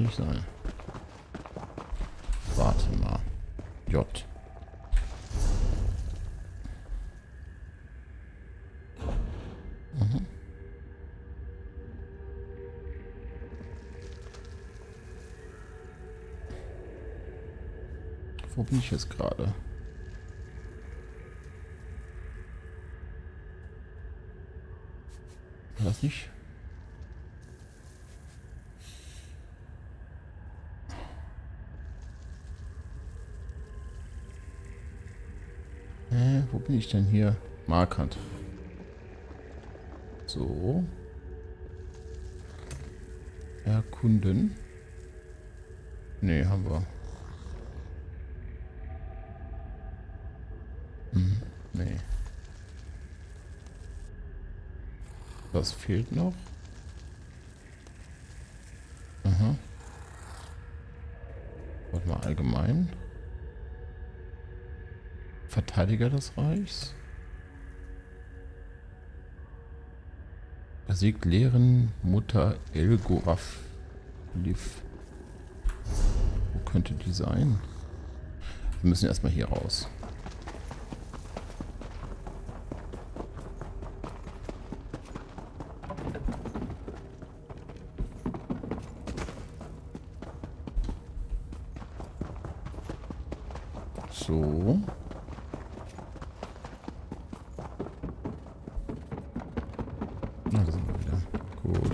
nicht sein. Warte mal. J. Mhm. Wo bin ich jetzt gerade? War das nicht? Wo bin ich denn hier? Markant. So. Erkunden. Nee, haben wir. Nee. Was fehlt noch? Aha. Warte mal, allgemein. Verteidiger des Reichs. Besiegt leeren Mutter Elgoraf. Wo könnte die sein? Wir müssen erstmal hier raus. So. Na, da sind wir wieder. Gut.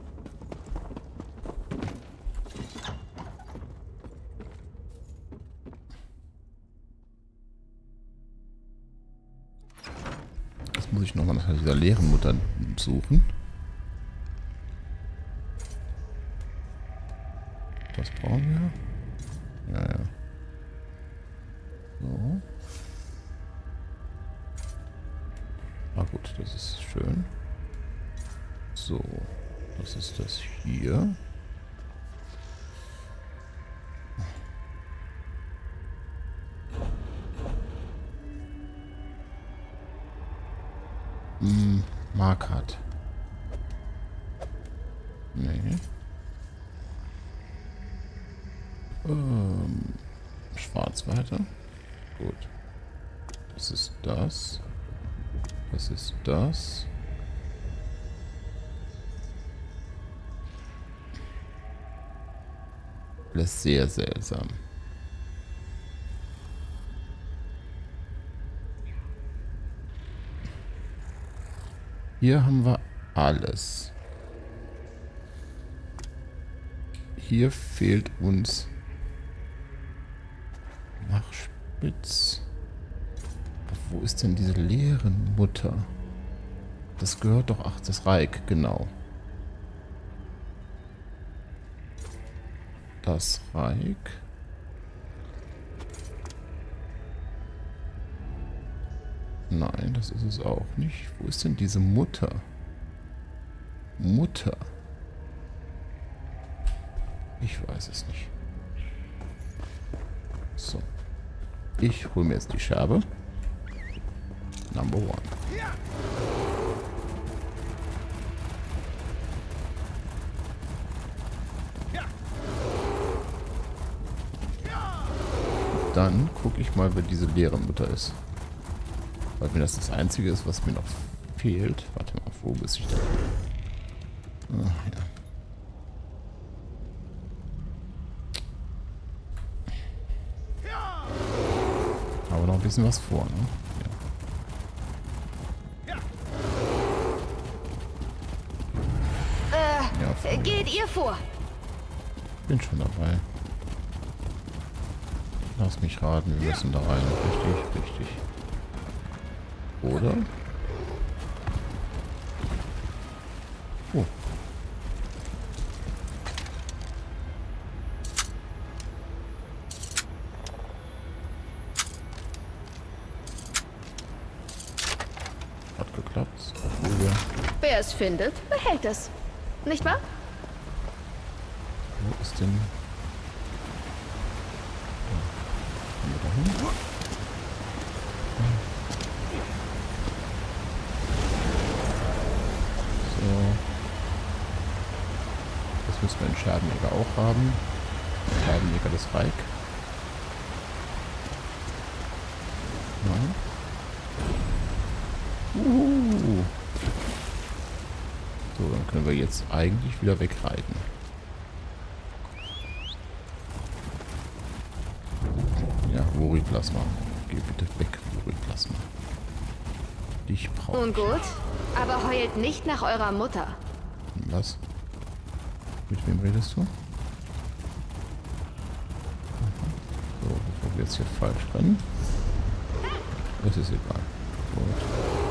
Jetzt muss ich nochmal nach dieser leeren Mutter suchen. Was brauchen wir? Ja, ja. So. Ah gut, das ist schön. So, das ist das hier. Markert. Nee. Schwarz weiter. Gut. Das ist das. Das ist das. Alles sehr seltsam. Hier haben wir alles. Hier fehlt uns Nachspitz. Wo ist denn diese leere Mutter? Das gehört doch... Ach, das Reich, genau. Das Reich. Nein, das ist es auch nicht. Wo ist denn diese Mutter? Mutter. Ich weiß es nicht. So. Ich hole mir jetzt die Scherbe. Number one. Dann gucke ich mal, wer diese leere Mutter ist. Weil mir das Einzige ist, was mir noch fehlt. Warte mal, wo ist ich da? Ach, ja. Aber noch ein bisschen was vor, ne? Ja. Geht ihr vor? Bin schon dabei. Lass mich raten, wir müssen da rein. Richtig, richtig. Oder? Oh. Hat geklappt. Obwohl wir... Wer es findet, behält es. Nicht wahr? Wo ist denn... den Scherbenjäger auch haben. Scherbenjäger des Reich. So, dann können wir jetzt eigentlich wieder wegreiten. Ja, Voriplasma. Geh bitte weg, Voriplasma. Dich brauche ich. Nun gut, aber heult nicht nach eurer Mutter. Was? Mit wem redest du? So, bevor wir jetzt hier falsch rennen. Es ist egal. Gut.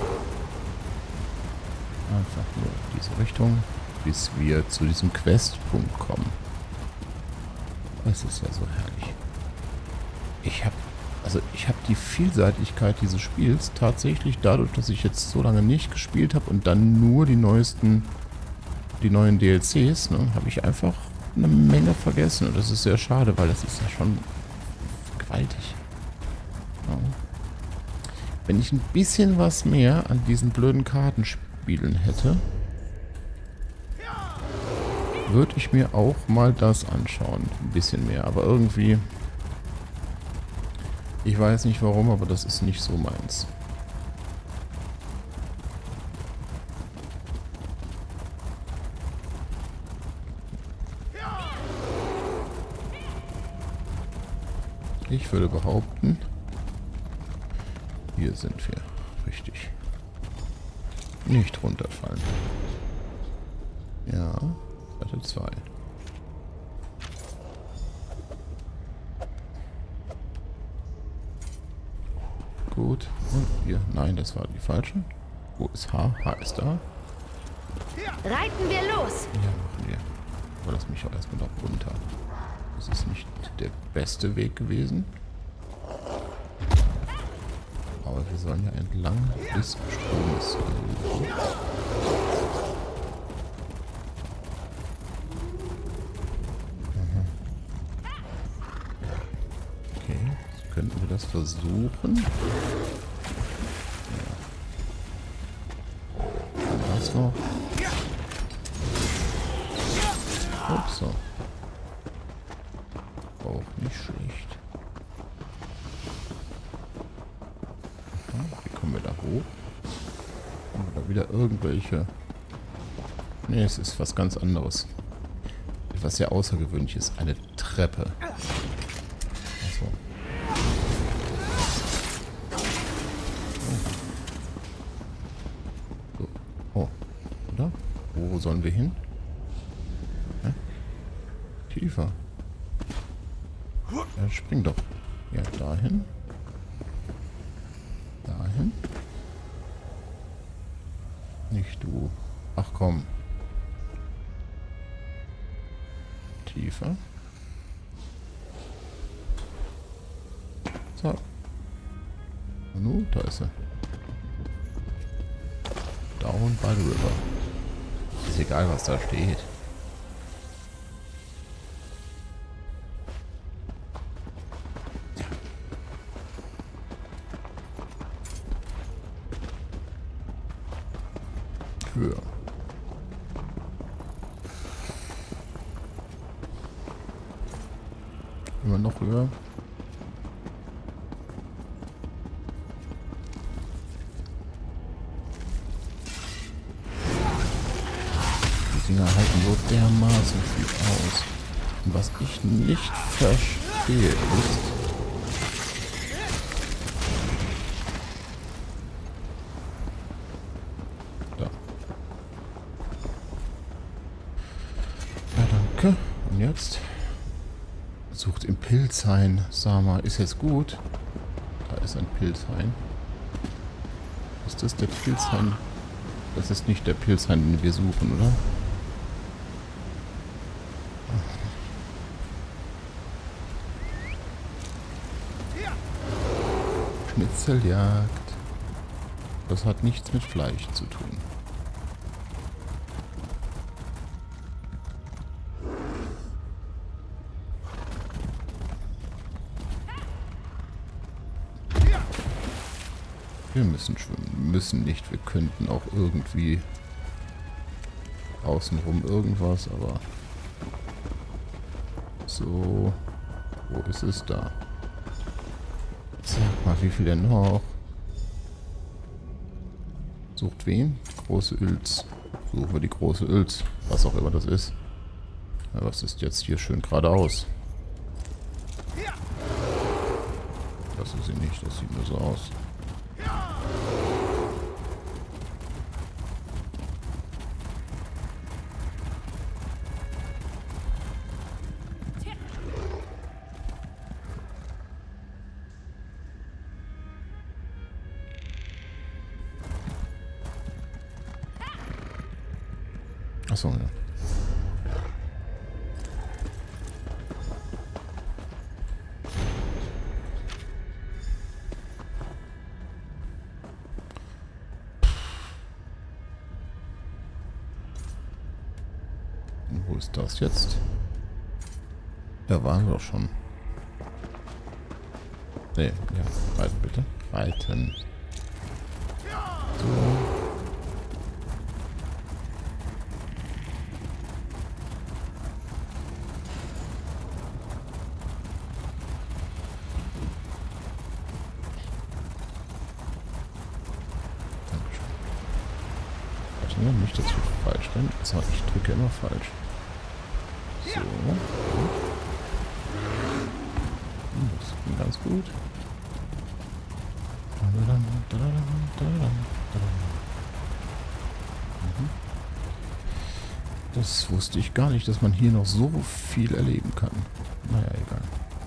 Einfach nur in diese Richtung, bis wir zu diesem Questpunkt kommen. Das ist ja so herrlich. Ich habe die Vielseitigkeit dieses Spiels tatsächlich dadurch, dass ich jetzt so lange nicht gespielt habe und dann nur die neuen DLCs, ne, habe ich einfach eine Menge vergessen. Und das ist sehr schade, weil das ist ja schon gewaltig. Ja. Wenn ich ein bisschen was mehr an diesen blöden Kartenspielen hätte, würde ich mir auch mal das anschauen. Ein bisschen mehr, aber irgendwie... Ich weiß nicht warum, aber das ist nicht so meins. Ich würde behaupten, hier sind wir. Richtig. Nicht runterfallen. Ja, Seite 2. Gut. Und hier. Nein, das war die falsche. Wo ist H? H ist da. Reiten wir los! Ja, machen wir. Aber lass mich auch erstmal da runter. Das ist nicht der beste Weg gewesen. Aber wir sollen ja entlang des Stromes. Okay, jetzt könnten wir das versuchen. Ja. Was noch? Ups, so. Auch nicht schlecht. Wie kommen wir da hoch? Haben wir da wieder irgendwelche... Ne, es ist was ganz anderes. Etwas sehr Außergewöhnliches. Eine Treppe. Achso. So. Oh. Oder? Wo sollen wir hin? Hä? Tiefer. Ja, spring doch. Ja, dahin. Dahin. Nicht du. Ach komm. Tiefer. So. Nu, da ist er. Down by the river. Ist egal, was da steht. Höher. Immer noch höher. Die Dinger halten so dermaßen viel aus. Und was ich nicht verstehe ist... Da. Ja, danke. Und jetzt? Sucht im Pilzhain. Sama, ist jetzt gut. Da ist ein Pilzhain. Ist das der Pilzhain? Das ist nicht der Pilzhain, den wir suchen, oder? Schnitzeljagd. Das hat nichts mit Fleisch zu tun. Wir müssen schwimmen. Müssen nicht. Wir könnten auch irgendwie außenrum irgendwas, aber So. Wo ist es da? Sag mal, wie viel denn noch? Sucht wen? Große Uels. Suchen wir die große Uels. Was auch immer das ist. Ja, was ist jetzt hier schön geradeaus? Das ist sie nicht. Das sieht nur so aus. Achso, ja. Und wo ist das jetzt? Da waren wir doch schon. Nee, ja, reiten bitte. Reiten. So. Nicht, dass ich falsch bin. Also ich drücke immer falsch. So. Das ging ganz gut. Das wusste ich gar nicht, dass man hier noch so viel erleben kann. Naja, egal.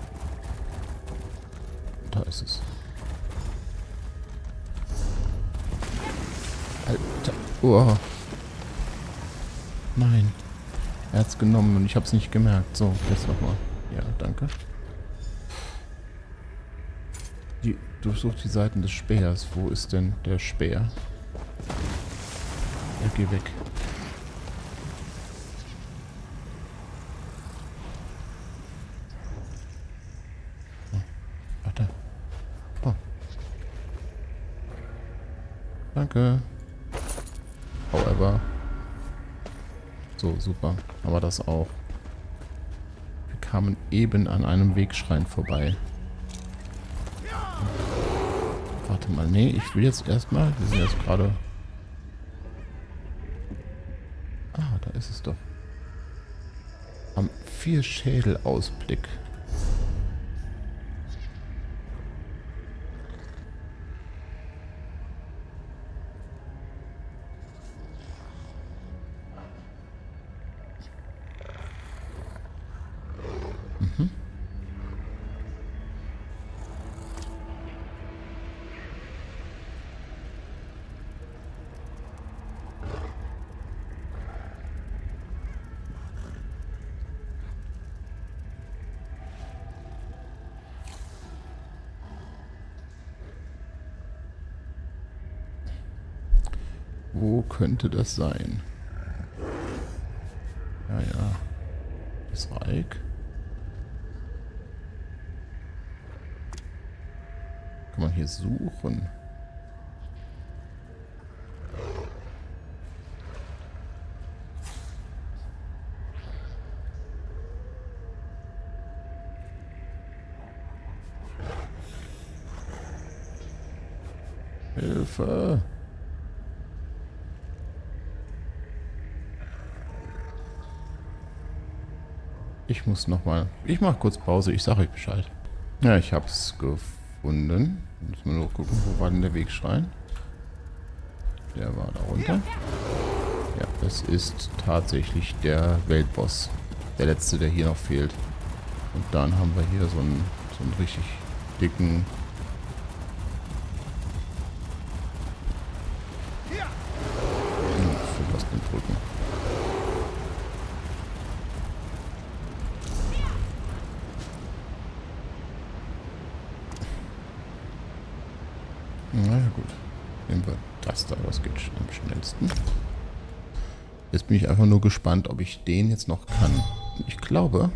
Da ist es. Alter. Oh. Nein. Er hat's genommen und ich hab's nicht gemerkt. So, jetzt nochmal. Ja, danke. Durchsucht die Seiten des Speers. Wo ist denn der Speer? Ja, geh weg. Oh, warte. Oh. Danke. However. So, super. Aber das auch. Wir kamen eben an einem Wegschrein vorbei. Warte mal, nee, ich will jetzt erstmal. Wir sind jetzt gerade. Ah, da ist es doch. Am Vierschädel-Ausblick. Mhm. Wo könnte das sein? Ja, ja. Das Reich. Kann man hier suchen? Hilfe! Ich muss nochmal. Ich mache kurz Pause, ich sage euch Bescheid. Ja, ich habe es gefunden. Müssen wir nur gucken, wo war denn der Wegschrein? Der war da runter. Ja, es ist tatsächlich der Weltboss. Der letzte, der hier noch fehlt. Und dann haben wir hier so einen richtig dicken. Für was den drücken. Naja, gut. Nehmen wir das da, das geht am schnellsten. Jetzt bin ich einfach nur gespannt, ob ich den jetzt noch kann. Ich glaube,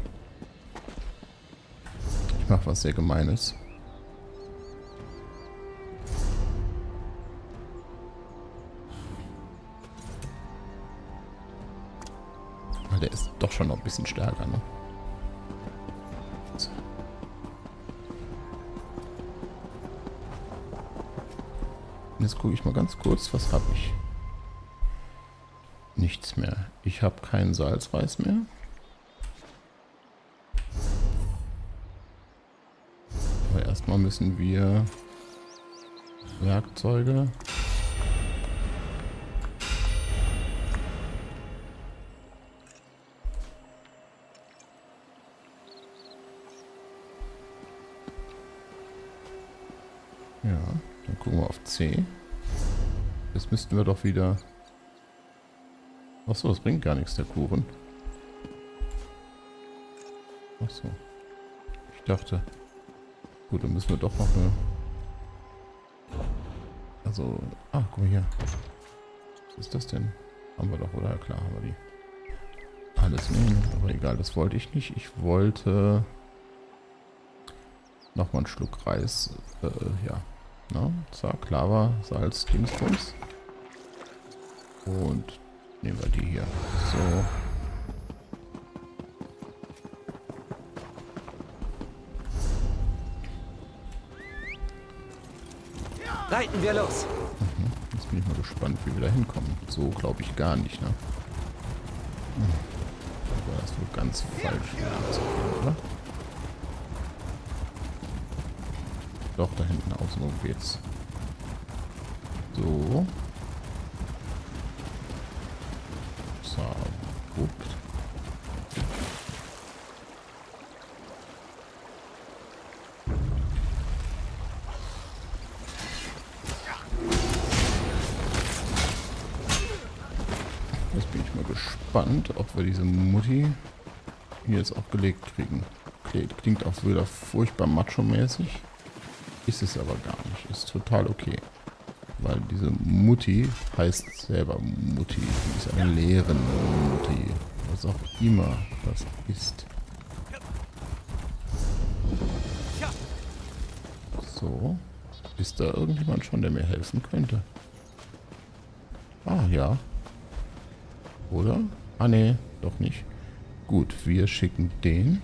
ich mache was sehr Gemeines. Weil der ist doch schon noch ein bisschen stärker, ne? Jetzt gucke ich mal ganz kurz, was habe ich? Nichts mehr. Ich habe keinen Salzreis mehr. Aber erstmal müssen wir Werkzeuge. Ja, dann gucken wir auf C. Jetzt müssten wir doch wieder... Achso, das bringt gar nichts, der Kuchen. Achso. Ich dachte... Gut, dann müssen wir doch noch eine... Also... Ah, guck mal hier. Was ist das denn? Haben wir doch, oder? Ja, klar, haben wir die. Alles nehmen, aber egal, das wollte ich nicht. Ich wollte... Nochmal einen Schluck Reis. Ja. Na, zack, Lava, Salz, Dingsbums. Und nehmen wir die hier. So. Reiten wir los. Jetzt bin ich mal gespannt, wie wir da hinkommen. So glaube ich gar nicht, ne? Aber das wohl ganz falsch, oder? Doch, da hinten außen geht's. So. So, gut. Jetzt bin ich mal gespannt, ob wir diese Mutti hier jetzt auch gelegt kriegen. Klingt auch wieder furchtbar macho-mäßig. Ist es aber gar nicht. Ist total okay. Weil diese Mutti heißt selber Mutti. Die ist eine lehrende Mutti. Was auch immer das ist. So. Ist da irgendjemand schon, der mir helfen könnte? Ah, ja. Oder? Ah, nee. Doch nicht. Gut, wir schicken den.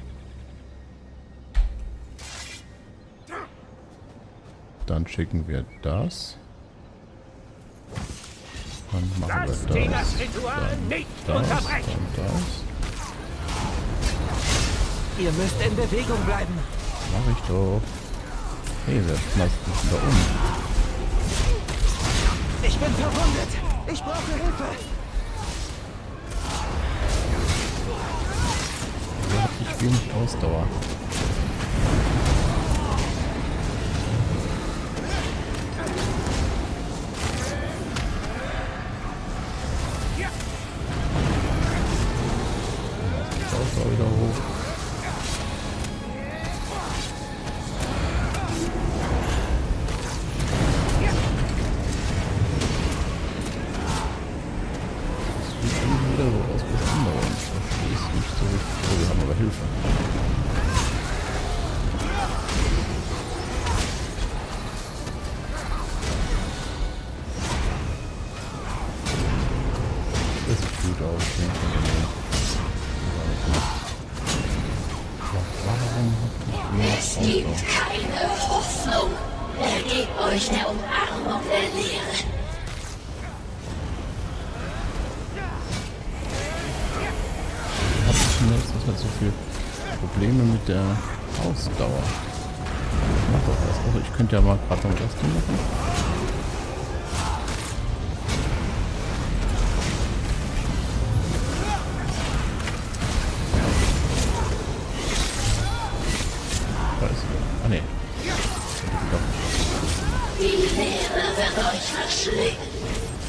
Dann schicken wir das. Dann machen wir das. Ritual nicht Das unterbrechen. und das. Ihr müsst in Bewegung bleiben. Mach ich doch. Hey, wer schmeißt mich da um? Ich bin verwundet. Ich brauche Hilfe. Der hat nicht wenig Ausdauer. Ausdauer wieder hoch. Das sieht irgendwie wieder so aus wie das andere. Ich verstehe es nicht so richtig. Oh, wir haben aber Hilfe. Das sieht gut aus. Es gibt keine Hoffnung. Ergebt euch der Umarmung der Leere. Ich habe in letzter Zeit so viele Probleme mit der Ausdauer. Ich mach doch was. Also ich könnte ja mal gerade noch das Ding machen. Da ist er. Ah ne. Die Leere wird euch verschlingen.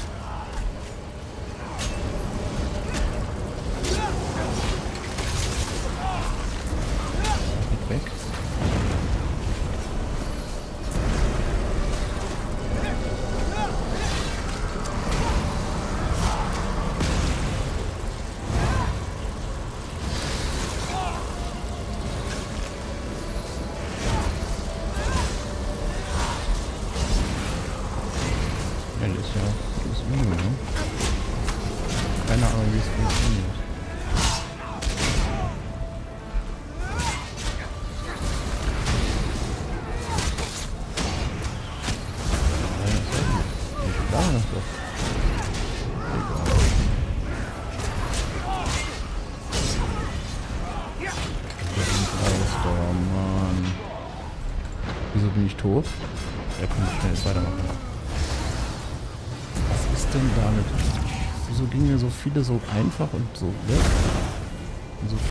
Geht weg. Ja, das ist ja alles Mühe, ne? Keine Ahnung, wie es funktioniert. Ja, das ist ja gut. Ah, doch. Egal. Ausdauer, Mann. Wieso bin ich tot? Er kann nicht schnell jetzt weitermachen. Was ist denn damit? Wieso gingen mir so viele so einfach und so weg? Und so